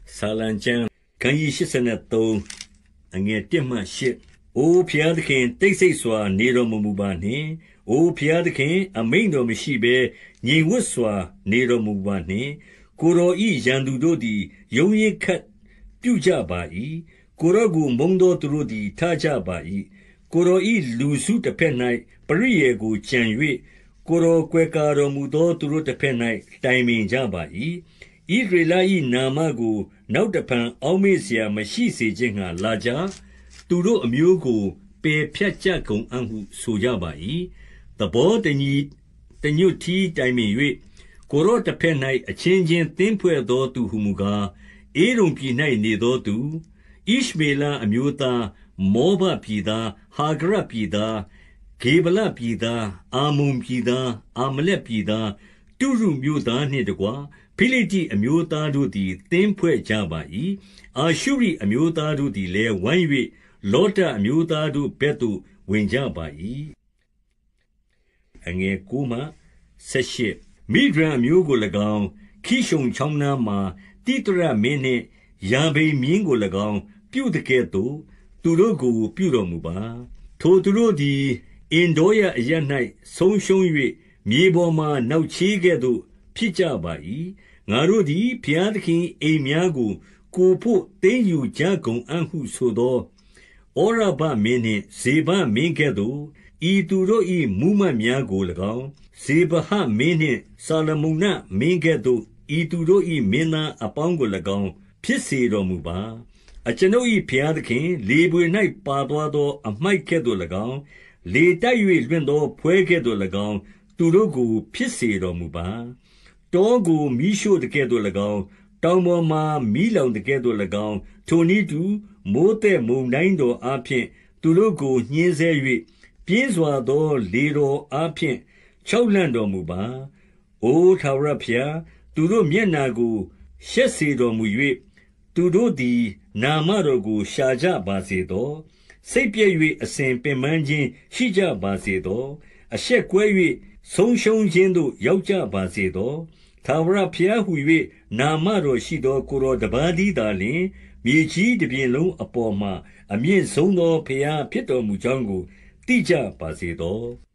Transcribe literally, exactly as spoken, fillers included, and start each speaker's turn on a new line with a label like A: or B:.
A: ဆာလံကျမ်းခန်းကြီးeighty-threeအငယ်oneမှeightအိုဖျားသခင်တိတ်ဆိတ်စွာနေတော်မမူပါနှင့်အိုဖျားသခင်အမိန်တော်မရှိဘဲငြိမ်ဝတ်စွာနေတော်မူပါနှင့်ကိုယ်တော်ဤရန်သူတို့သည်ယုံရင်ခတ်ပြုကြပါ၏ကိုယ်တော်ကိုမုန်းသောသူတို့သည်ထားကြပါ၏ကိုယ်တော်ဤလူစုတစ်ဖက်၌ပရိယေကိုကြံ၍ကိုယ်တော်ကွယ်ကာတော်မူသောသူတို့တစ်ဖက်၌တိုင်ပင်ကြပါ၏ဣသရေလ၏နာမကိုနောက်တဖန်အောက်မေ့เสียမရှိစေခြင်းငှာလာကြသူတို့အမျိုးကိုပယ်ဖြတ်ကြကုန်အံ့ဟုဆိုကြပါ၏သဘောတညီတညွတ်ထီတိုင်ပင်၍ကိုယ်တော်တစ်ဖက်၌အချင်းချင်းသင်းဖွဲ့သောသူဟုမူကားအေရုံပြည်၌နေသောသူဣရှမေလအမျိုးသားမောဘပြည်သားဟာဂရပြည်သားဂေဗလပြည်သားအာမုန်ပြည်သားအာမလက်ပြည်သားတုရုမြို့သားနှင့်တကွဖိလိတိအမျိုးသားတို့သည်သင်းဖွဲ့ကြပါ၏အာရှုရိအမျိုးသားတို့သည်လည်းဝိုင်း၍လောတအမျိုးသားတို့ဘက်သို့ဝင်ကြပါ၏အငယ်nineမှeighteenမိဒျန်အမျိုးကို၎င်းခိရှုံချောင်းနားမှာတိတရမင်းနှင့်ယာဘိန်မြင်းကို၎င်းပြုတကဲ့သို့သူတို့ကိုပြုတော်မူပါထိုသူတို့သည်အင်ဒေါရအရပ်၌ဆုံးရှုံး၍မြေပေါ်မှနောက်ချေးကဲ့သို့ဖြစ်ကြပါ၏ငါတို့သည်ဘုရားသခင်အိမ်များကိုကိုဖို့သိမ်းယူကြကုန်အံ့ဟုဆိုသောဩရဘမင်းနှင့်ဇေဘမင်းကဲ့သို့ဤသူတို့၏မူမှတ်များကို၎င်းဇေဘဟမင်းနှင့်ဆာလမုန်မင်းကဲ့သို့ဤသူတို့၏မင်းသားအပေါင်းကို၎င်းဖြစ်စေတော်မူပါအကျွန်ုပ်၏ဘုရားသခင်လေပွေ၌ပါသွားသောအမိုက်ကဲ့သို့၎င်းလေတိုက်၍လွင့်သောဖွဲကဲ့သို့၎င်းသူတို့ကိုဖြစ်စေတော်မူပါတောကိုမီးရှို့တကဲ့သို့၎င်းတောင်ပေါ်မှမီးလောင်တကဲ့သို့၎င်းထိုနည်းတူမိုးတဲ့မုန်တိုင်းတော်အားဖြင့်သူတို့ကိုညှင်းဆဲ၍ပြင်းစွာသောလေတော်အားဖြင့်ခြောက်လှန့်တော်မူပါအိုထာဝရဘုရားသူတို့မျက်နာကိုရှက်စေတော်မူ၍သူတို့သည်နာမတော်ကိုရှာကြပါစေသောစိတ်ပြည့်၍အစဉ်ပင်ပန်းခြင်းရှိကြပါစေသောအရှက်ကွဲ၍ဆုံးရှုံးခြင်းသို့ရောက်ကြပါစေသောထာဝရဘုရားဟူ၍နာမတော်ရှိသောကိုယ်တော်တပါးတည်းသာလျှင်မြေကြီးတစ်ပြင်လုံးအပေါ်မှာအမြင့်ဆုံးသောဘုရားဖြစ်တော်မူကြောင်းကိုသိကြပါစေသော